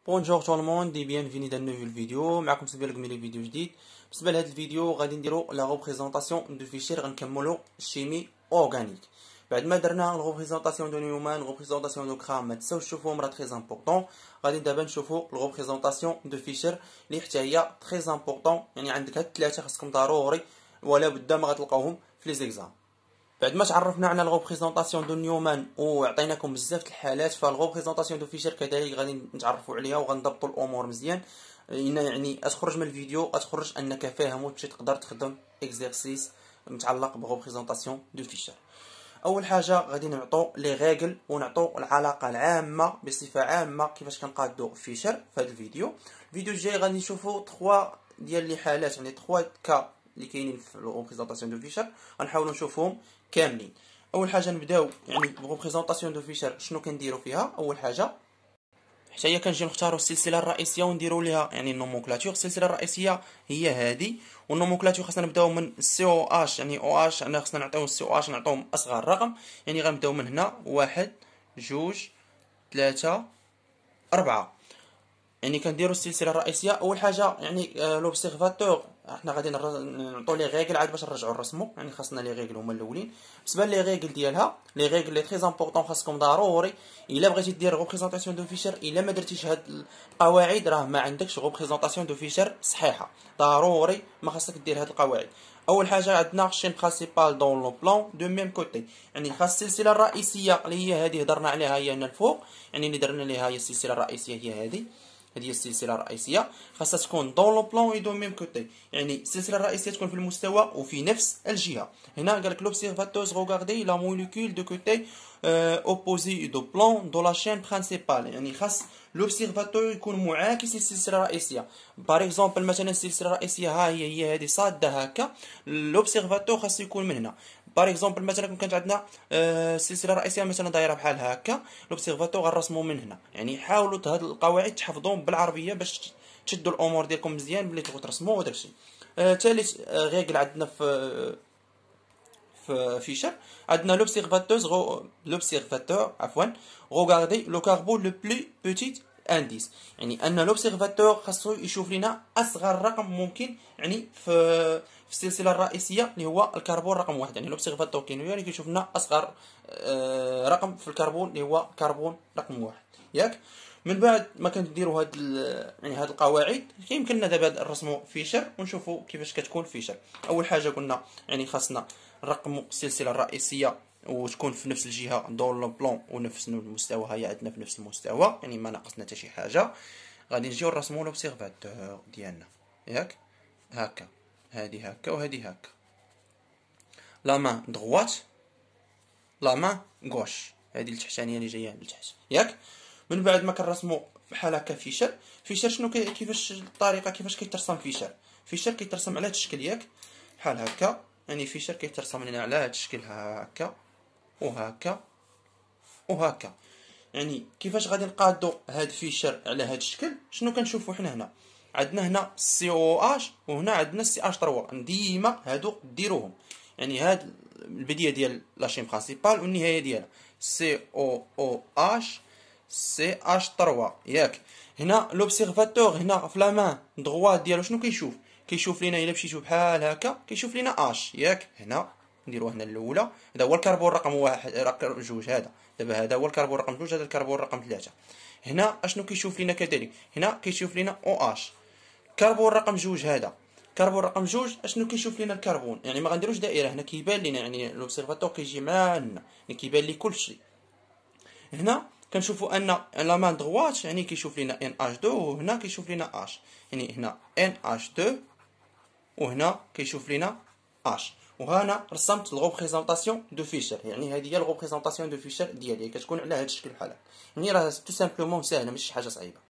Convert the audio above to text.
بونجور تو الموند دي بيانفيني دان نوفيل فيديو. معكم سبيل القميلي فيديو جديد. بالنسبه لهذا الفيديو غادي نديرو لا ريبريزونطاسيون دو فيشير، غنكملو الشيمي اورغانيك. بعد ما درنا لا ريبريزونطاسيون دو نيومان ريبريزونطاسيون دو كرام ما تنساوش تشوفوهم راه تري امبورطون. غادي دابا نشوفو لا ريبريزونطاسيون دو فيشير اللي حتى هي تري امبورطون، يعني عندك هاد الثلاثه خاصكم ضروري ولا بد ما غتلقاوهم في لي زيكزام. بعد ما تعرفنا على الريبريزونطاسيون دو نيومان وعطيناكم بزاف د الحالات، فالريبريزونطاسيون دو فيشير كذلك غادي نتعرفوا عليها وغنضبطوا الامور مزيان. يعني اتخرج من الفيديو اتخرج انك فاهم وتمشي تقدر تخدم اكزرسيس متعلق بريبريزونطاسيون دو فيشير. اول حاجه غادي نعطوا لي ريغل ونعطوا العلاقه العامه بصفه عامه كيفاش كنقادو فيشير في هذا الفيديو. الفيديو الجاي غادي نشوفوا 3 ديال لي حالات، يعني 3 كا اللي كاينين في الريبريزونطاسيون دو فيشير غنحاولوا نشوفوهم كاملين. اول حاجه نبداو يعني بريبريزونطاسيون دو فيشير شنو كنديروا فيها. اول حاجه حتى هي كنجيو نختاروا السلسله الرئيسيه ونديروا ليها يعني النومونكلاتور. السلسله الرئيسيه هي هذه، والنومونكلاتور خاصنا نبداو من سي او اش، يعني او اش انا خاصنا نعطيو السي او اش نعطيهم اصغر رقم، يعني غنبداو من هنا 1 2 3 4. يعني كنديروا السلسله الرئيسيه. اول حاجه يعني لوبسيرفاتور احنا غادي نعطوا لي ريغل عاد باش نرجعوا نرسموا، يعني خاصنا لي ريغل هما الاولين. بالنسبه لي ريغل ديالها، لي ريغل لي تري امبورطون خاصكم ضروري الا بغيتي دير ريبريزونطاسيون دو فيشير، الا ما درتيش هاد القواعد راه ما عندكش ريبريزونطاسيون دو فيشير صحيحه. ضروري ما خاصك دير هاد القواعد. اول حاجه عندنا شين برينسيبال دون لو بلان دو ميم كوتي، يعني خاص السلسله الرئيسيه اللي هي هذه هضرنا عليها هي هنا الفوق، يعني اللي درنا ليها هي السلسله الرئيسيه هي هذه السلسله الرئيسيه خاصها تكون دون لو بلان اي دو ميم كوتي، يعني السلسله الرئيسيه تكون في المستوى وفي نفس الجهه. هنا قال لك لوبسيرفاتور غوغاردي لا موليكول دو كوتي اوبوزي دو بلان دو لا شين برينسيبال، يعني خاص لوبسيرفاتور يكون معاكس للسلسله الرئيسيه. باغ اكزومبل مثلا السلسله الرئيسيه ها هي هذه صاده هكا، لوبسيرفاتور خاص يكون من هنا. باغ اكزومبل مثلا كانت عندنا السلسله الرئيسيه مثلا دايره بحال هكا، لوبسيرفاتور غنرسمو من هنا. يعني حاولوا هاد القواعد تحفظوهم بالعربيه باش تشدوا الامور ديالكم مزيان ملي تبغوا ترسموا وداكشي. ثالث ريغل عندنا في فيشر عندنا لوبسيرفاتور غوغاردي لو كاربون لو بلو بوتيت انديس، يعني ان لوبسيرفاتور خاصو يشوف لنا اصغر رقم ممكن، يعني في السلسله الرئيسيه اللي هو الكربون رقم 1. يعني لوبسيرفاتور يعني كيشوف لنا اصغر رقم في الكربون اللي هو كربون رقم 1 ياك. من بعد ما كنديروا يعني هاد القواعد يمكننا دابا نرسموا فيشر ونشوفوا كيفاش كتكون فيشر. اول حاجه قلنا يعني خاصنا نرقموا السلسله الرئيسيه وتكون في نفس الجهه دون لو بلون ونفس المستوى، هي عندنا في نفس المستوى يعني ما ناقصنا حتى شي حاجه. غادي نجيو نرسموا لوبسيرفاتور ديالنا ياك هكا، هادي هكا وهادي هكا، لا مان دغوات لا مان غوش، هادي التحتانيه اللي جايه لتحت ياك. من بعد ما كنرسموا بحال هكا فيشر شنو كيفاش الطريقه كيفاش كيترسم فيشر كيترسم على هاد الشكل ياك بحال هكا، يعني فيشر كيترسم لنا على هاد الشكل هكا وهكا وهكا. يعني كيفاش غادي نقادو هاد فيشر على هاد الشكل؟ شنو كنشوفوا حنا هنا عندنا هنا سي او اش وهنا عندنا سي اش 3، ديما هادو ديروهم، يعني هاد البدايه ديال لاشين برينسيبال والنهايه ديالها سي او اش سي اش 3 ياك. هنا لوبسيرفاتور هنا في لا مان دغوات ديالو شنو كيشوف لينا الا مشيتو بحال هكا كيشوف لينا اش ياك. هنا نديروها هنا الاولى، هذا هو الكربون رقم 1 رقم 2، هذا دابا هذا هو الكربون رقم 2، هذا الكربون رقم 3. هنا اشنو كيشوف لينا كذلك؟ هنا كيشوف لينا او اش. كربون رقم 2 هذا كربون رقم 2 اشنو كيشوف لينا الكربون؟ يعني ما غنديروش دائره هنا كيبان لينا، يعني لوبسيرفاتور كيجي معنا يعني كيبان لي كلشي. هنا كنشوفوا ان لا مان دغوات يعني كيشوف لينا ان اش 2 وهنا كيشوف لينا اش، يعني هنا ان اش 2 وهنا كيشوف لينا اش. وهنا رسمت الريبريزونطاسيون دو فيشر، يعني هذه هي الريبريزونطاسيون دو فيشر ديالي كتكون على هذا الشكل بحال هكا. يعني راه تو سامبلومون ساهله ماشي شي حاجه صعيبه.